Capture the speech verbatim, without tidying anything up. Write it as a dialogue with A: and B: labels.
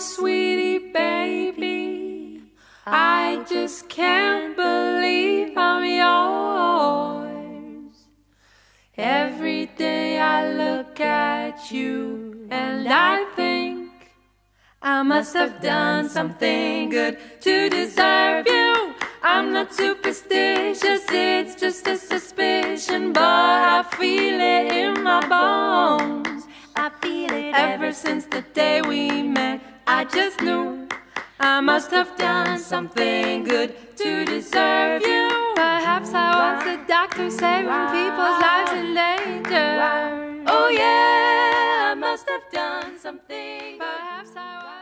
A: sweetie baby, I just can't believe I'm yours. Every day I look at you and I think I must have done something good to deserve you. I'm not superstitious, it's just a suspicion, but I feel it in my bones. I feel it ever since the day we met. I just knew I must have done something good to deserve you. Perhaps I was the doctor saving people's lives in danger. Oh yeah, I must have done something. Perhaps I was